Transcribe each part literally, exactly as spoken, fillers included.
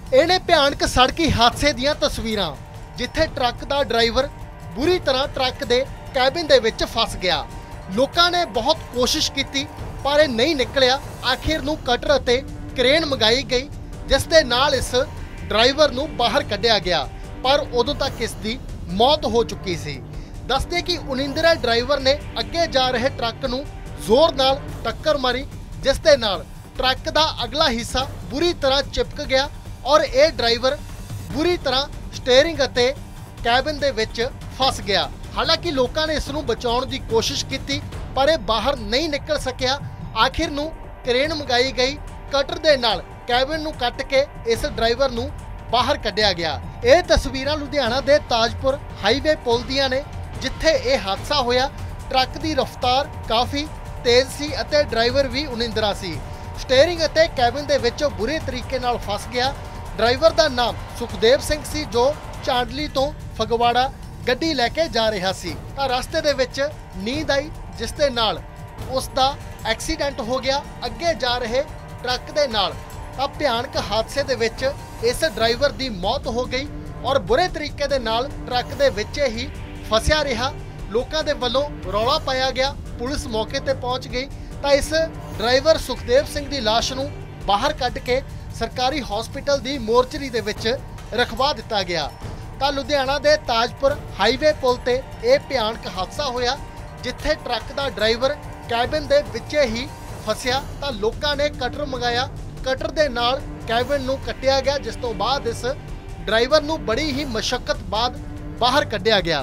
ਇਹਨੇ ਭਿਆਨਕ ਸੜਕੀ ਹਾਦਸੇ ਦੀਆਂ ਤਸਵੀਰਾਂ ਜਿੱਥੇ ਟਰੱਕ ਦਾ ਡਰਾਈਵਰ ਬੁਰੀ ਤਰ੍ਹਾਂ ਟਰੱਕ ਦੇ ਕੈਬਿਨ ਦੇ ਵਿੱਚ ਫਸ ਗਿਆ। ਲੋਕਾਂ ਨੇ ਬਹੁਤ ਕੋਸ਼ਿਸ਼ ਕੀਤੀ ਪਰ ਇਹ ਨਹੀਂ ਨਿਕਲਿਆ। ਆਖਿਰ ਨੂੰ ਕਟਰ ਅਤੇ ਕ੍ਰੇਨ ਮੰਗਾਈ ਗਈ ਜਿਸ ਦੇ ਨਾਲ ਇਸ ਡਰਾਈਵਰ ਨੂੰ ਬਾਹਰ ਕੱਢਿਆ ਗਿਆ, ਪਰ ਉਦੋਂ ਤੱਕ ਇਸ ਦੀ ਮੌਤ ਹੋ ਚੁੱਕੀ ਸੀ। ਦੱਸਦੇ ਕਿ ਉਨਿੰਦਰਾ ਡਰਾਈਵਰ ਨੇ ਅੱਗੇ ਜਾ ਰਹੇ ਟਰੱਕ ਨੂੰ ਜ਼ੋਰ ਨਾਲ ਟੱਕਰ ਮਾਰੀ ਜਿਸ ਦੇ ਨਾਲ ਟਰੱਕ ਦਾ ਅਗਲਾ ਹਿੱਸਾ ਬੁਰੀ ਤਰ੍ਹਾਂ ਚਿਪਕ ਗਿਆ और यह ड्राइवर बुरी तरह स्टेयरिंग अते कैबिन दे विच फस गया। हालांकि लोगों ने इसनूं बचाउण दी कोशिश की पर यह बाहर नहीं निकल सकिया। आखिर नूं क्रेन मंगाई गई, कटर दे नाल कैबिन नूं कट के इस ड्राइवर नूं बाहर कढ़िया गया। यह तस्वीरां लुधियाना दे ताजपुर हाईवे पुल दियां ने जिथे यह हादसा होया। ट्रक की रफ्तार काफ़ी तेज़ सी अते ड्राइवर भी उनिंदरा सी। स्टेयरिंग अते कैबिन दे विच बुरे तरीके नाल फस गया। ड्राइवर का नाम सुखदेव सिंह सी जो चांडली तो फगवाड़ा गड्डी लैके जा रहा सी। रास्ते दे विच नींद आई जिस दे नाल उसका एक्सीडेंट हो गया अगे जा रहे ट्रक दे नाल। तां भयानक हादसे दे विच इस ड्राइवर की मौत हो गई और बुरे तरीके दे नाल ट्रक दे विच ही फसिया रहा। लोकां दे वल्लों रौला पाया गया, पुलिस मौके ते पहुंच गई तां इस ड्राइवर सुखदेव सिंह की लाश नूं बाहर कढ़ के सरकारी हॉस्पिटल की मोर्चरी दे विच रखवा दिता गया। तां लुधियाना दे ताजपुर हाईवे पुल ते यह भयानक हादसा होया जिथे ट्रक का ड्राइवर कैबिन दे विचे ही फसिया। तां लोकां ने कटर मंगाया, कटर दे नाल कैबिन नूं कट्टिया गया जिस तो बाद इस ड्राइवर नूं बड़ी ही मशक्कत बाद बाहर कढ़िया गया।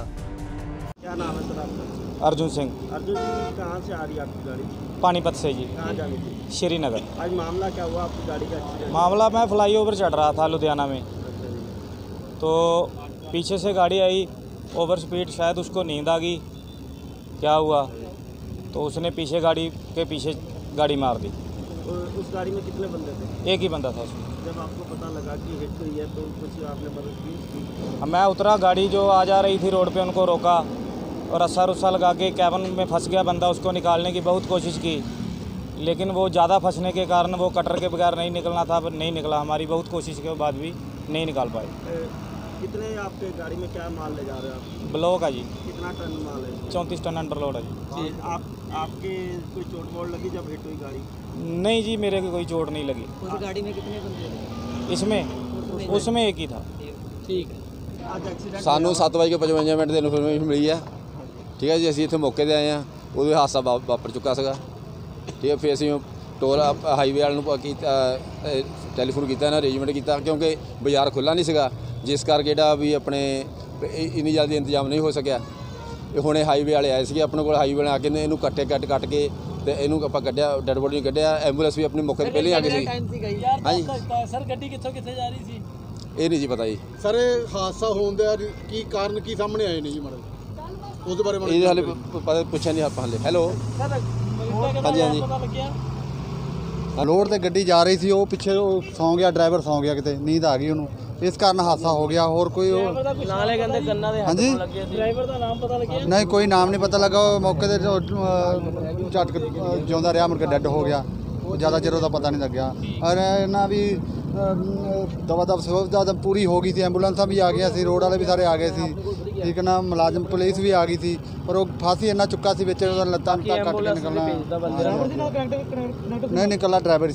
क्या नाम है सर आपका? अर्जुन सिंह। अर्जुन जी कहाँ से आ रही है आपकी गाड़ी? पानीपत से जी। कहाँ जानी थी? श्रीनगर। आज मामला क्या हुआ आपकी गाड़ी का एक्सीडेंट? मामला मैं फ्लाईओवर चढ़ रहा था लुधियाना में, अच्छा जी। तो पीछे से गाड़ी आई ओवर स्पीड, शायद उसको नींद आ गई क्या हुआ तो उसने पीछे गाड़ी के पीछे गाड़ी मार दी। और उस गाड़ी में कितने बंदे थे? एक ही बंदा था उसमें। जब आपको पता लगा कि हिट हुई है तो कुछ आपने मदद की? मैं उतरा, गाड़ी जो आ जा रही थी रोड पे उनको रोका और रस्सा रुस्सा लगा के कैबिन में फंस गया बंदा। उसको निकालने की बहुत कोशिश की लेकिन वो ज़्यादा फंसने के कारण वो कटर के बगैर नहीं निकलना था, पर नहीं निकला। हमारी बहुत कोशिश के बाद भी नहीं निकाल पाए। ए, कितने आपके गाड़ी में क्या माल ले जा रहे हो आप? ब्लॉक है जी। कितना टन माल है? चौंतीस टन अंडरलोड है जी। आप आपके कोई चोट वोट लगी जब हिट हुई गाड़ी? नहीं जी, मेरे को कोई चोट नहीं लगी। उस गाड़ी में कितने बंदे थे? इसमें उसमें एक ही था। ठीक है। आज एक्सीडेंट सानू सत्त वज के पचवंजा मिनट की इन्फॉर्मेशन मिली है, ठीक है जी। असीं इत्थे मौके ते आए हैं, उदों हादसा वा वापर चुका सीगा, ठीक है। फिर असीं टोल हाईवे वाले नूं कीता, टैलीफोन किया ना, अरेंजमेंट किया क्योंकि बाजार खुला नहीं सीगा जिस करके जिहड़ा भी अपने इन्नी जल्दी इंतजाम नहीं हो सकिया। हुणे हाईवे वाले आए थे अपने कोल, हाईवे वाले आके ने इनू कट्टे कट कट के ते इनू आपां कड्ढिया, डेड बॉडी कड्ढिया। एंबूलेंस भी अपने मौके ते पहले आ गई सी। हाँ जी सर गड्डी कित्थों कित्थे जा रही थी? ये नहीं जी पता जी। सर हादसा होने का की कारण की सामने आए नहीं जी? मैडम उस बारे में ये हाले पता पुछा नहीं आप हाले। हेलो हाँ जी हाँ जी। रोड ते गड्डी जा रही थी, वो पिछे सौ गया, ड्राइवर सौ गया, किते नींद आ गई उन्होंने, इस कारण हादसा हो गया। और कोई हाँ जी ड्राइवर का नाम पता लगे? नहीं, कोई नाम नहीं पता लगा। मौके ते झट जिंदा रहा, मुड़ के डेड हो गया। ज़्यादा चिर उसका पता नहीं लग्या। और इन्ना भी दवा दव सुविधा पूरी हो गई थी, एंबूलेंसा भी आ गई सी, रोड वाले भी सारे आ गए थे, ठीक है ना। मुलाजम पुलिस भी आ गई थी पर वो फांसी इन्ना चुका सी, लत्तां कट के निकलना नहीं निकला ड्राइवर।